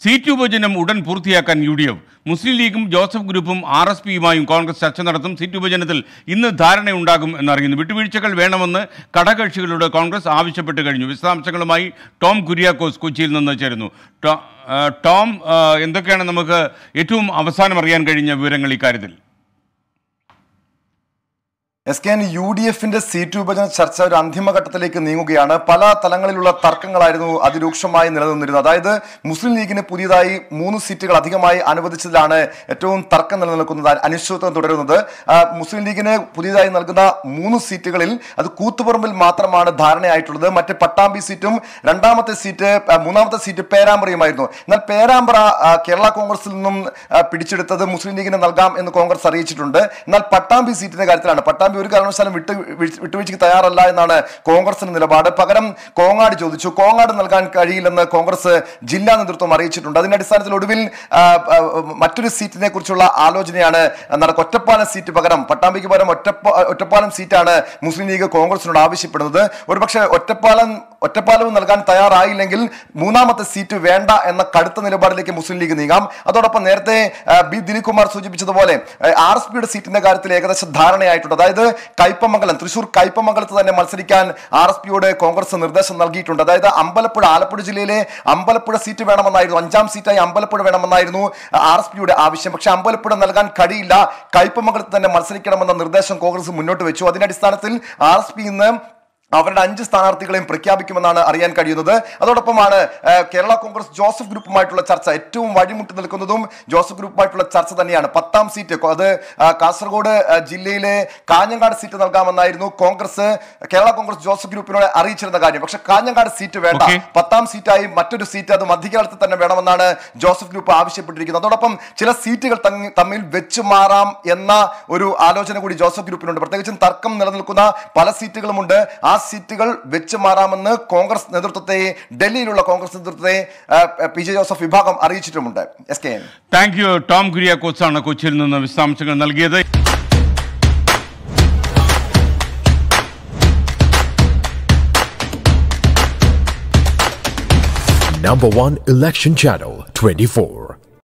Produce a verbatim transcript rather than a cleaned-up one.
Seat വിഭജനം ഉടൻ പൂർത്തിയാക്കാൻ യു ഡി എഫ്. മുസ്ലിം ലീഗും ജോസഫ് ഗ്രൂപ്പും ആർ എസ് പിയുമായും കോൺഗ്രസ് ചർച്ച നടത്തും. സീറ്റ് വിഭജനത്തിൽ ഇന്ന് ധാരണയുണ്ടാകും എന്നറിയുന്നു. വിട്ടുവീഴ്ചകൾ വേണമെന്ന് ഘടകകക്ഷികളോട് കോൺഗ്രസ് ആവശ്യപ്പെട്ട് കഴിഞ്ഞു. വിശദാംശങ്ങളുമായി ടോം കുര്യാക്കോസ് കൊച്ചിയിൽ നിന്ന് ചേരുന്നു. ടോം, എന്തൊക്കെയാണ് നമുക്ക് ഏറ്റവും അവസാനം അറിയാൻ കഴിഞ്ഞ വിവരങ്ങൾ ഇക്കാര്യത്തിൽ? S K N U D എഫിന്റെ സീറ്റ് വിഭജന ചർച്ച ഒരു അന്തിമഘട്ടത്തിലേക്ക് നീങ്ങുകയാണ്. പല തലങ്ങളിലുള്ള തർക്കങ്ങളായിരുന്നു അതിരൂക്ഷമായി നിലനിന്നിരുന്നത്. അതായത് മുസ്ലിം ലീഗിന് പുതിയതായി മൂന്ന് സീറ്റുകൾ അധികമായി അനുവദിച്ചതിലാണ് ഏറ്റവും തർക്കം നിലനിൽക്കുന്നത്, അനിശ്ചിതത്വം തുടരുന്നത്. മുസ്ലിം ലീഗിന് പുതിയതായി നൽകുന്ന മൂന്ന് സീറ്റുകളിൽ അത് കൂത്തുപറമ്പിൽ മാത്രമാണ് ധാരണയായിട്ടുള്ളത്. മറ്റ് പട്ടാമ്പി സീറ്റും രണ്ടാമത്തെ സീറ്റ് മൂന്നാമത്തെ സീറ്റ് പേരാമ്പ്രയുമായിരുന്നു. എന്നാൽ പേരാമ്പ്ര കേരള കോൺഗ്രസിൽ നിന്നും പിടിച്ചെടുത്തത് മുസ്ലിം ലീഗിന് നൽകാം എന്ന് കോൺഗ്രസ് അറിയിച്ചിട്ടുണ്ട്. എന്നാൽ പട്ടാമ്പി സീറ്റിന്റെ കാര്യത്തിലാണ് പട്ടാമ്പി ഒരു കാരണവശാലും വിട്ടു വിട്ടുവീഴ്ചയ്ക്ക് തയ്യാറല്ല എന്നാണ് കോൺഗ്രസിന്റെ നിലപാട്. പകരം കോങ്ങാട് ചോദിച്ചു. കോങ്ങാട് നൽകാൻ കഴിയില്ലെന്ന് കോൺഗ്രസ് ജില്ലാ നേതൃത്വം അറിയിച്ചിട്ടുണ്ട്. അതിന്റെ അടിസ്ഥാനത്തിൽ ഒടുവിൽ മറ്റൊരു സീറ്റിനെ കുറിച്ചുള്ള ആലോചനയാണ് നടക്കുക. ഒറ്റപ്പാലം സീറ്റ് പകരം പട്ടാമ്പിക്ക് പകരം ഒറ്റപ്പ ഒറ്റപ്പാലം സീറ്റാണ് മുസ്ലിം ലീഗ് കോൺഗ്രസിനോട് ആവശ്യപ്പെടുന്നത്. ഒരുപക്ഷെ ഒറ്റപ്പാലം ഒറ്റപ്പാലവും നൽകാൻ തയ്യാറായില്ലെങ്കിൽ മൂന്നാമത്തെ സീറ്റ് വേണ്ട എന്ന കടുത്ത നിലപാടിലേക്ക് മുസ്ലിം ലീഗ് നീങ്ങാം. അതോടൊപ്പം നേരത്തെ ബി ദിലീപ് കുമാർ സൂചിപ്പിച്ചതുപോലെ ആർ എസ് പിയുടെ സീറ്റിന്റെ കാര്യത്തിൽ ഏകദേശം ധാരണയായിട്ടുണ്ട്. അതായത് കയ്പമംഗലം തൃശൂർ കയ്പമംഗലത്ത് തന്നെ മത്സരിക്കാൻ ആർ എസ് പിയോട് കോൺഗ്രസ് നിർദ്ദേശം നൽകിയിട്ടുണ്ട്. അതായത് അമ്പലപ്പുഴ ആലപ്പുഴ ജില്ലയിലെ അമ്പലപ്പുഴ സീറ്റ് വേണമെന്നായിരുന്നു, അഞ്ചാം സീറ്റായി അമ്പലപ്പുഴ വേണമെന്നായിരുന്നു ആർ എസ് പിയുടെ ആവശ്യം. പക്ഷെ അമ്പലപ്പുഴ നൽകാൻ കഴിയില്ല, കയ്പമംഗലത്ത് തന്നെ മത്സരിക്കണമെന്ന നിർദ്ദേശം കോൺഗ്രസ് മുന്നോട്ട് വെച്ചു. അതിന്റെ അടിസ്ഥാനത്തിൽ ആർ എസ് പി ഇന്ന് അവരുടെ അഞ്ച് സ്ഥാനാർത്ഥികളെയും പ്രഖ്യാപിക്കുമെന്നാണ് അറിയാൻ കഴിയുന്നത്. അതോടൊപ്പമാണ് കേരള കോൺഗ്രസ് ജോസഫ് ഗ്രൂപ്പുമായിട്ടുള്ള ചർച്ച. ഏറ്റവും വഴിമുട്ടി നിൽക്കുന്നതും ജോസഫ് ഗ്രൂപ്പുമായിട്ടുള്ള ചർച്ച തന്നെയാണ്. പത്താം സീറ്റ് അത് കാസർഗോഡ് ജില്ലയിലെ കാഞ്ഞങ്ങാട് സീറ്റ് നൽകാമെന്നായിരുന്നു കോൺഗ്രസ് കേരള കോൺഗ്രസ് ജോസഫ് ഗ്രൂപ്പിനോട് അറിയിച്ചിരുന്ന കാര്യം. പക്ഷെ കാഞ്ഞങ്ങാട് സീറ്റ് വേണ്ട, പത്താം സീറ്റായി മറ്റൊരു സീറ്റ് അത് മധ്യകാലത്ത് തന്നെ വേണമെന്നാണ് ജോസഫ് ഗ്രൂപ്പ് ആവശ്യപ്പെട്ടിരിക്കുന്നത്. അതോടൊപ്പം ചില സീറ്റുകൾ തമ്മിൽ വെച്ച് മാറാം എന്ന ഒരു ആലോചന കൂടി ജോസഫ് ഗ്രൂപ്പിനുണ്ട്. പ്രത്യേകിച്ചും തർക്കം നിലനിൽക്കുന്ന പല സീറ്റുകളുമുണ്ട്. ആ സീറ്റുകൾ വെച്ച് മാറാമെന്ന് കോൺഗ്രസ് നേതൃത്വത്തെ ഡൽഹിയിലുള്ള കോൺഗ്രസ് നേതൃത്വത്തെ പി ജെ ജോസഫ് വിഭാഗം അറിയിച്ചിട്ടുമുണ്ട്. S K N thank you. Tom Kuriakose ആണ് കൊച്ചിയിൽ നിന്ന് വിശദാംശങ്ങൾ നൽകിയത്. Number one election channel twenty-four.